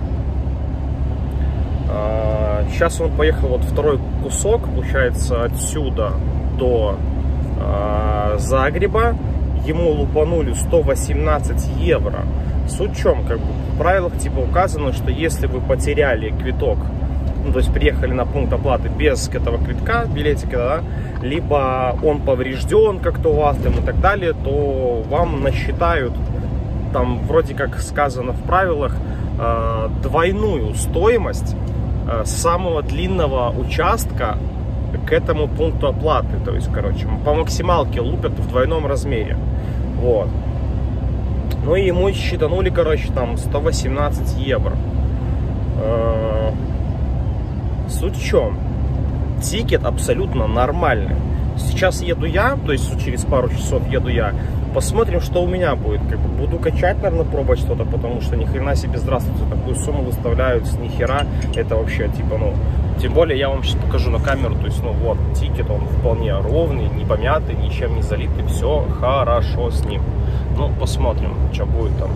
Speaker 1: Э, сейчас он поехал вот второй кусок, получается, отсюда до э, Загреба. Ему лупанули сто восемнадцать евро. Суть в чем, как бы в правилах типа указано, что если вы потеряли квиток, ну, то есть приехали на пункт оплаты без этого квитка, билетика, да, либо он поврежден как-то у вас там и так далее, то вам насчитают, там вроде как сказано в правилах, э, двойную стоимость э, самого длинного участка к этому пункту оплаты. То есть, короче, по максималке лупят в двойном размере. Вот. Ну и ему считанули, короче, там сто восемнадцать евро. Э-э- Суть в чем? Тикет абсолютно нормальный. Сейчас еду я, то есть через пару часов еду я. Посмотрим, что у меня будет. Как бы буду качать, наверное, пробовать что-то, потому что ни хрена себе, здравствуйте, такую сумму выставляют с нихера. Это вообще, типа, ну, Тем более я вам сейчас покажу на камеру, то есть, ну вот, тикет, он вполне ровный, не помятый, ничем не залитый, все хорошо с ним. Ну, посмотрим, что будет там.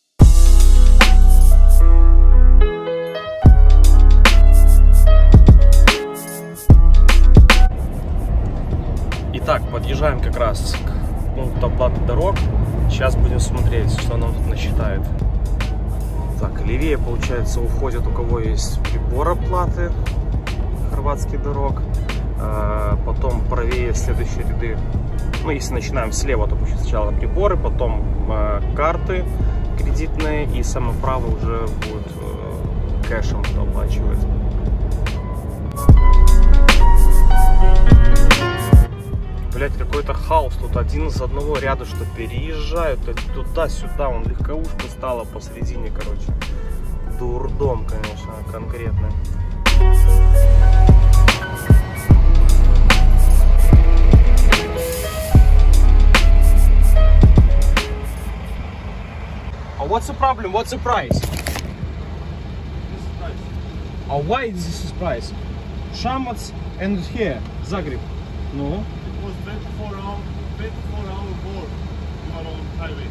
Speaker 1: Итак, подъезжаем как раз к пункту оплаты дорог. Сейчас будем смотреть, что нам тут насчитает. Так, левее, получается, уходит, у кого есть прибор оплаты хорватских дорог. А потом правее следующие ряды. Ну, если начинаем слева, то будет сначала приборы, потом э, карты кредитные, и самое правое уже будет э, кэшем, кто оплачивает. Блять, какой-то хаос. Тут один из одного ряда, что переезжают туда-сюда. Он легковушка стала посередине, короче. Дурдом, конечно, конкретно. Oh, what's the problem? What's the price?
Speaker 3: This is price.
Speaker 1: Oh, why this is price? Shamac and here, Zagreb. No.
Speaker 3: It was twenty-four hour, twenty-four hour more. You are on highway.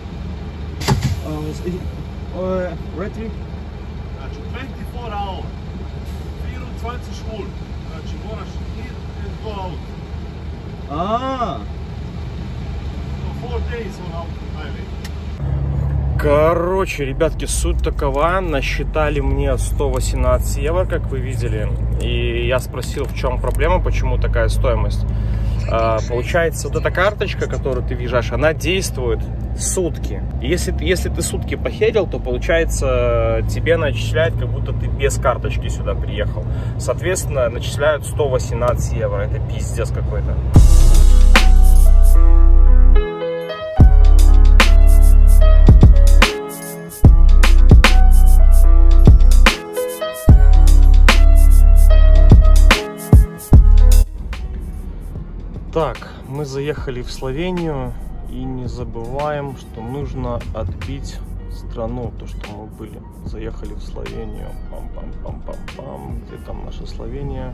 Speaker 1: Uh, Retri?
Speaker 3: Znači twenty-four hour. vierundzwanzig Uhr. Znači moraš hit and go out.
Speaker 1: Ah.
Speaker 3: So four days on out highway.
Speaker 1: Короче, ребятки, суть такова. Насчитали мне сто восемнадцать евро, как вы видели. И я спросил, в чем проблема, почему такая стоимость. А, получается, вот эта карточка, которую ты въезжаешь, она действует сутки. Если, если ты сутки похерил, то получается, тебе начисляют, как будто ты без карточки сюда приехал. Соответственно, начисляют сто восемнадцать евро. Это пиздец какой-то. Так, мы заехали в Словению, и не забываем, что нужно отбить страну, то, что мы были. Заехали в Словению, пам-пам-пам-пам-пам, где там наша Словения?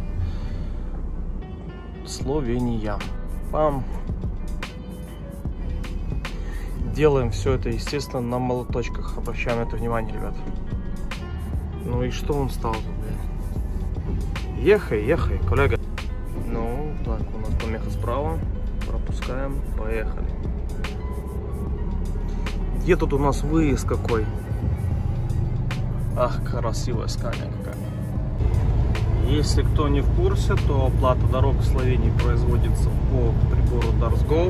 Speaker 1: Словения, пам. Делаем все это, естественно, на молоточках, обращаем на это внимание, ребят. Ну и что он стал, блядь? Ехай, ехай, коллега. Ну, так, у нас помеха справа. Пропускаем. Поехали. Где тут у нас выезд какой? Ах, красивая скаля какая. Если кто не в курсе, то оплата дорог в Словении производится по прибору DarsGo.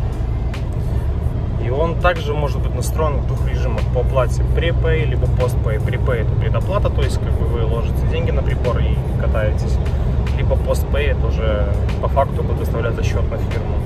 Speaker 1: И он также может быть настроен в двух режимах по оплате Prepay либо Postpay. Prepay это предоплата, то есть как бы вы ложите деньги на прибор и катаетесь. Либо Postpay это уже по факту будет выставлять за счет на фирму.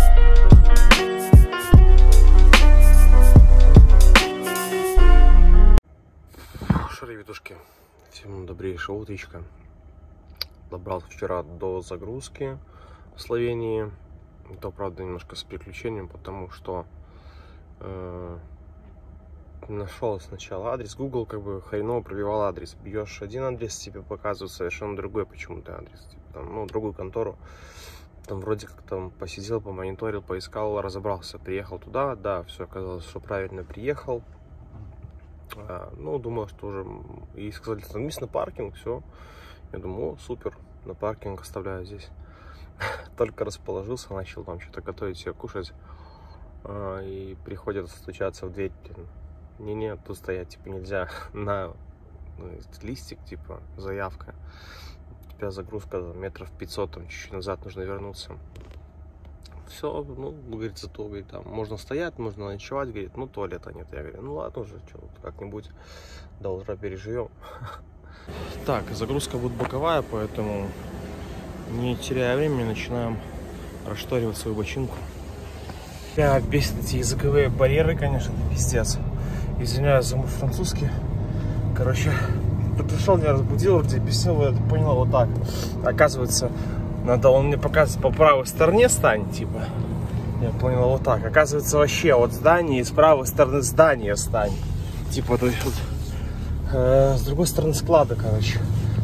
Speaker 1: Что, ребятушки, всем добрейшего утречка. Добрался вчера до загрузки в Словении. То, правда, немножко с приключением, потому что э, нашел сначала адрес. Google как бы хреново пробивал адрес. Бьешь один адрес, тебе показывают совершенно другой почему-то адрес. Типа, там, ну, другую контору. Там вроде как там посидел, помониторил, поискал, разобрался. Приехал туда, да, все оказалось, что правильно приехал. А, ну, думал, что уже... И сказали, становись на паркинг, все. Я думаю, о, супер, на паркинг оставляю здесь. Только расположился, начал там что-то готовить себе, кушать. А, и приходят стучаться в дверь. Не-не, тут стоять типа нельзя. На ну, листик, типа, заявка. У тебя загрузка метров пятьсот, там чуть-чуть назад нужно вернуться. Все, ну, говорит, зато, говорит, там можно стоять, можно ночевать, говорит, ну, туалета нет. Я говорю, ну ладно уже, что, как-нибудь до утра переживем. Так, загрузка будет боковая, поэтому не теряя времени, начинаем расшторивать свою бочинку. Я бесит эти языковые барьеры, конечно, это пиздец. Извиняюсь за мой французский. Короче, ты пришел, меня разбудил, вроде объяснил, я понял вот так. Оказывается, надо, он мне показывает, по правой стороне стань, типа. Я понял вот так. Оказывается, вообще от здания и с правой стороны здания стань. Типа, то есть вот, э, с другой стороны склада, короче.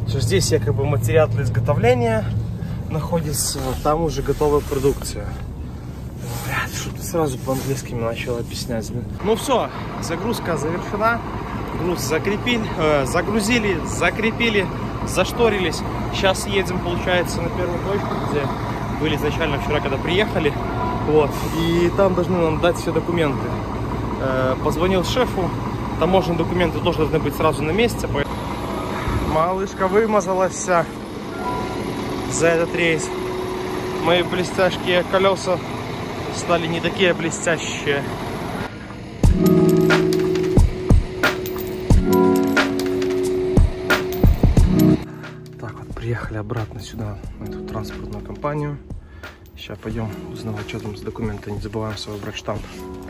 Speaker 1: Здесь якобы материал для изготовления находится, там уже готовая продукция. Блядь, что ты сразу по-английски начал объяснять. Ну все, загрузка завершена. Груз закрепили, э, загрузили, закрепили, зашторились. Сейчас едем, получается, на первую точку, где были изначально вчера, когда приехали. Вот. И там должны нам дать все документы. Э, позвонил шефу. Таможенные документы тоже должны быть сразу на месте. Малышка вымазалась вся за этот рейс. Мои блестяшкие колеса стали не такие блестящие. Так вот, приехали обратно сюда, на эту транспортную компанию. Сейчас пойдем узнавать, что там с документами. Не забываем с собой брать штамп.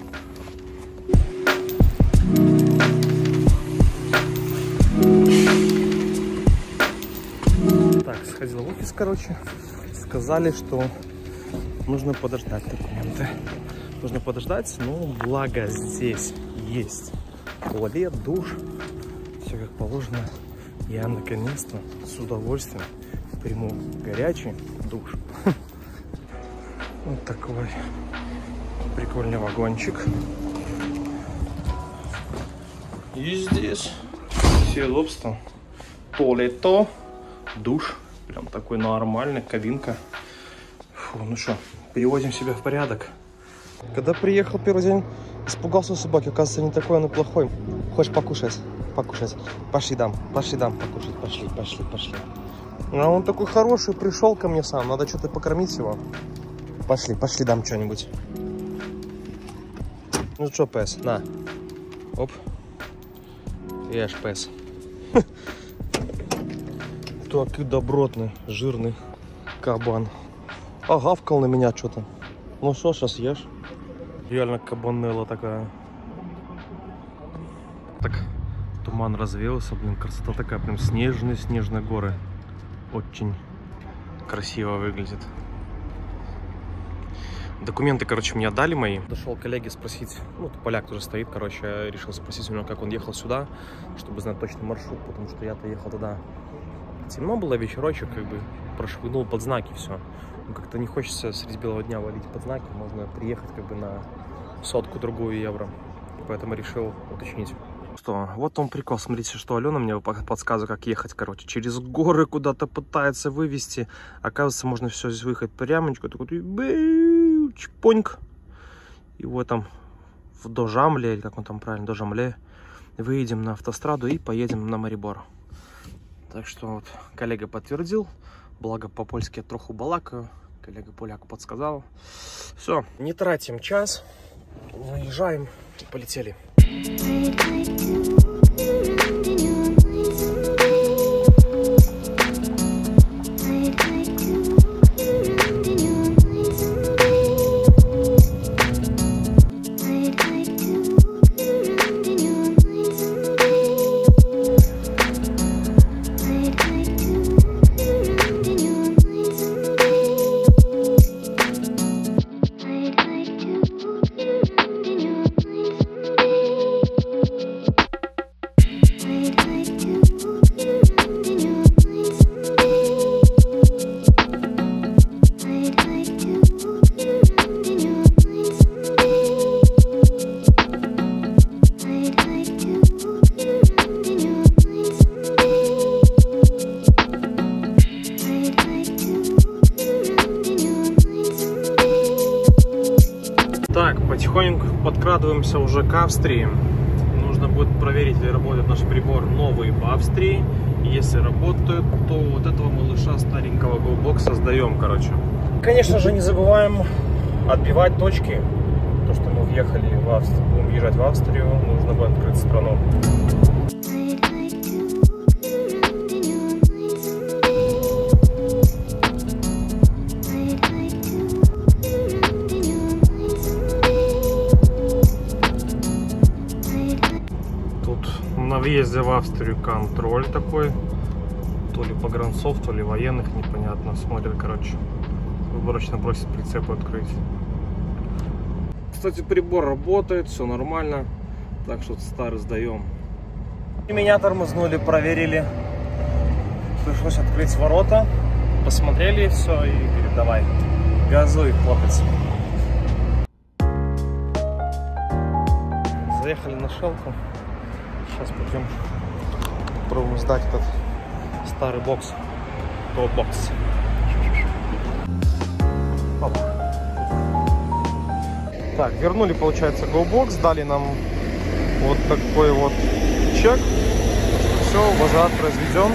Speaker 1: Так, сходил в офис, короче. Сказали, что нужно подождать документы. Нужно подождать, но благо здесь есть туалет, душ. Все как положено. Я наконец-то с удовольствием приму горячий душ. Вот такой прикольный вагончик. И здесь все удобства. Туалето, душ. Прям такой нормальный, кабинка. Фу, ну что, переводим себя в порядок. Когда приехал первый день, испугался собаки. Оказывается, не такой он и плохой. Хочешь покушать? Покушать. Пошли дам, пошли дам покушать. Пошли, пошли, пошли. А он такой хороший, пришел ко мне сам. Надо что-то покормить его. Пошли, пошли дам что-нибудь. Ну что, пес, на. Оп. Ешь, пес. Такой добротный, жирный кабан. А гавкал на меня что-то. Ну что, сейчас ешь. Реально кабанелла такая. Так, туман развеялся, блин, красота такая, прям снежные, снежные горы. Очень красиво выглядит. Документы, короче, мне отдали мои. Дошел к коллеге спросить, ну, поляк тоже стоит, короче, я решил спросить у него, как он ехал сюда, чтобы знать точный маршрут, потому что я-то ехал туда. Темно было, вечерочек, как бы прошвыгнул под знаки, все. Ну, как-то не хочется среди белого дня валить под знаки, можно приехать как бы на сотку-другую евро. Поэтому решил уточнить. Что, вот он прикол, смотрите, что Алена мне подсказывает, как ехать, короче. Через горы куда-то пытается вывести. Оказывается, можно все здесь выехать прямочку, такой чпоньк. И вот там в Дожамле, или как он там правильно, Дожамле, выедем на автостраду и поедем на Марибор. Так что вот коллега подтвердил, благо по-польски я троху балакаю, коллега поляк подсказал. Все, не тратим час, выезжаем и полетели. Потихоньку подкрадываемся уже к Австрии. Нужно будет проверить, ли работает наш прибор новый в Австрии. И если работает, то вот этого малыша старенького GoBox создаем, короче. Конечно же, не забываем отбивать точки. То, что мы въехали в Австрию, будем въезжать в Австрию, нужно будет открыть страну. На въезде в Австрию контроль такой, то ли погранцов, то ли военных, непонятно, смотрят, короче, выборочно просит прицепы открыть. Кстати, прибор работает, все нормально, так что старый сдаем. Меня тормознули, проверили, пришлось открыть ворота. Посмотрели все и говорит, давай, газуй, хлопец. Заехали на шелку. Сейчас пойдем попробуем сдать этот старый бокс. Тот бокс. Опа. Так, вернули, получается, GoBox, дали нам вот такой вот чек. Все, возврат произведен.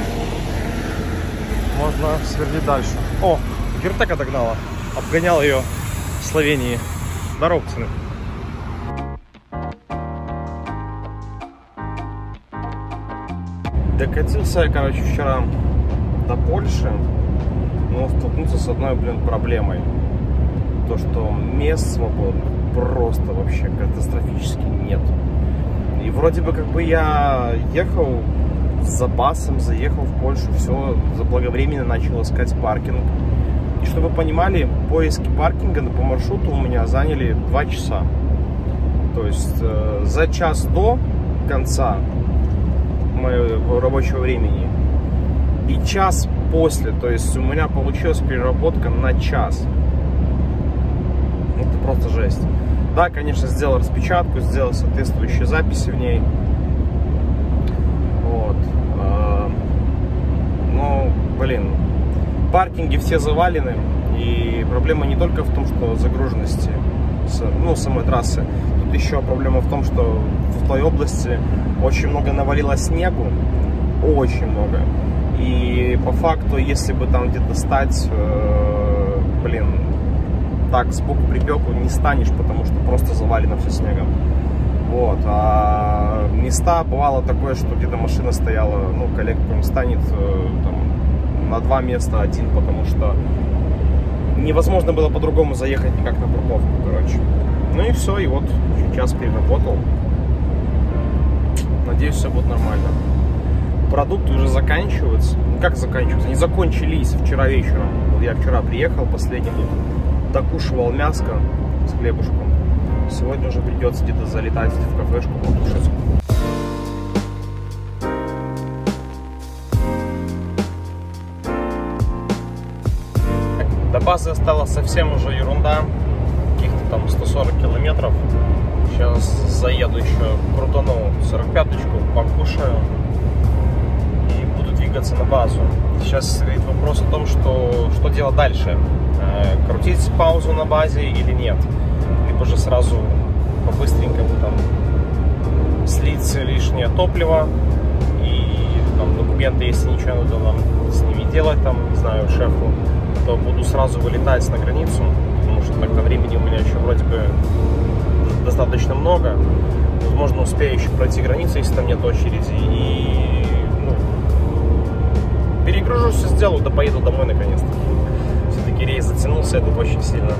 Speaker 1: Можно сверлить дальше. О, Вертека догнала. Обгонял ее в Словении. Здорово, пацаны. Докатился я, короче, вчера до Польши, но столкнулся с одной, блин, проблемой. То, что мест свободных просто вообще катастрофически нет. И вроде бы как бы я ехал с запасом, заехал в Польшу, все, заблаговременно начал искать паркинг. И чтобы вы понимали, поиски паркинга по маршруту у меня заняли два часа. То есть э, за час до конца моего рабочего времени и час после. То есть у меня получилась переработка на час. Это просто жесть. Да, конечно, сделал распечатку, сделал соответствующие записи в ней. Вот. Ну, блин, паркинги все завалены. И проблема не только в том, что загруженности, ну, самой трассы. Тут еще проблема в том, что в той области очень много навалило снегу. Очень много. И по факту, если бы там где-то стать, э, блин, так сбоку припеку не станешь, потому что просто завалено все снегом. Вот. А места бывало такое, что где-то машина стояла, ну, коллега не станет э, там, на два места один, потому что невозможно было по-другому заехать никак на парковку, короче. Ну и все, и вот сейчас переработал. Надеюсь, все будет нормально. Продукты уже заканчиваются. Как заканчиваются? Они закончились вчера вечером. Вот я вчера приехал, последний тут докушивал мяско с хлебушком. Сегодня уже придется где-то залетать в кафешку, покушать. До базы осталась совсем уже ерунда. Каких-то там сто сорок километров. Сейчас заеду еще, крутану сорок пяточку, покушаю и буду двигаться на базу. Сейчас стоит вопрос о том, что, что делать дальше. Э, крутить паузу на базе или нет. Либо же сразу по-быстренькому там слить лишнее топливо и там, документы, если ничего надо нам с ними делать, там, не знаю, шефу, то буду сразу вылетать на границу, потому что тогда времени у меня еще вроде бы достаточно много. Возможно, успею еще пройти границу, если там нет очереди. И ну, перегружусь, все сделаю, да поеду домой наконец-таки. Все-таки рейс затянулся, это очень сильно.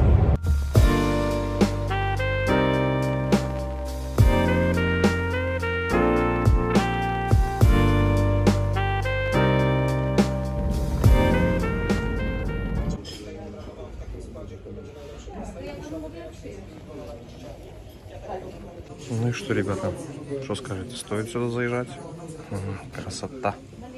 Speaker 1: Ну и что, ребята, что скажете, стоит сюда заезжать? Угу, красота.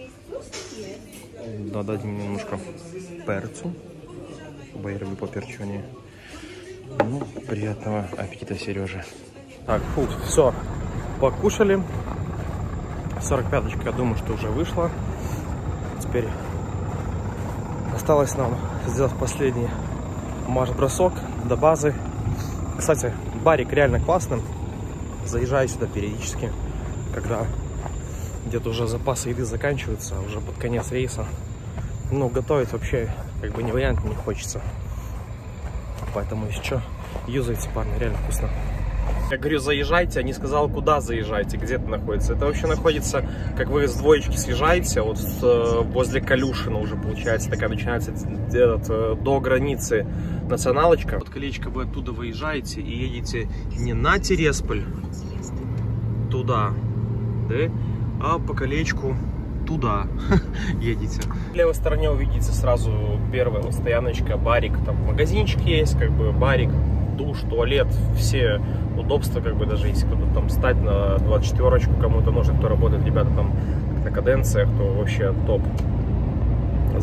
Speaker 1: Додадим немножко перцу, бо я люблю поперчение. Ну, приятного аппетита, Сережа. Так, фу, все, покушали. сорок пяточка, я думаю, что уже вышла. Теперь осталось нам сделать последний марш-бросок до базы. Кстати, барик реально классный. Заезжаю сюда периодически, когда где-то уже запасы еды заканчиваются, уже под конец рейса. Ну, готовить вообще как бы не вариант, не хочется. Поэтому если что, юзайте, парни, реально вкусно. Я говорю, заезжайте, а не сказал, куда заезжайте, где это находится. Это вообще находится, как вы с двоечки съезжаете, вот возле Калюшина уже получается, такая начинается этот, до границы националочка. Вот колечко вы оттуда выезжаете и едете не на Тересполь, туда, да, а по колечку туда едете. В левой стороне увидите сразу первая стояночка, барик, там магазинчик есть, как бы барик, душ, туалет, все удобства, как бы даже если кто-то там стать на двадцать четверочку, кому-то нужно, кто работает, ребята там на каденциях, то вообще топ.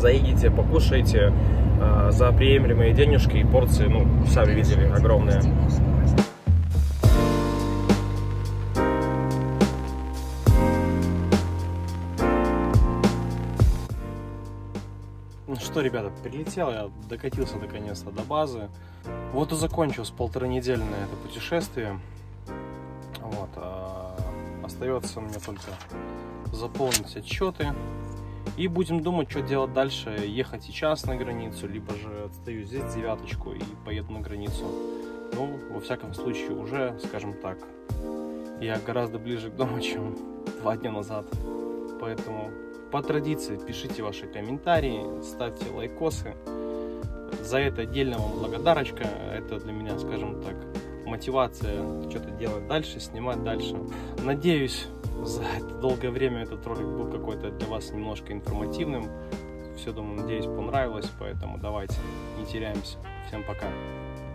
Speaker 1: заедете, покушаете э, за приемлемые денежки и порции, ну, сами видели, огромные. Ну что, ребята, прилетел я, докатился наконец-то до базы. Вот и закончилось полуторанедельное это путешествие. Вот, а остается мне только заполнить отчеты. И будем думать, что делать дальше. Ехать сейчас на границу, либо же отстаю здесь девяточку и поеду на границу. Ну, во всяком случае, уже, скажем так, я гораздо ближе к дому, чем два дня назад. Поэтому по традиции пишите ваши комментарии, ставьте лайкосы. За это отдельно вам благодарочка. Это для меня, скажем так, мотивация что-то делать дальше, снимать дальше. Надеюсь, за это долгое время этот ролик был какой-то для вас немножко информативным. Все, думаю, надеюсь, понравилось. Поэтому давайте, не теряемся. Всем пока.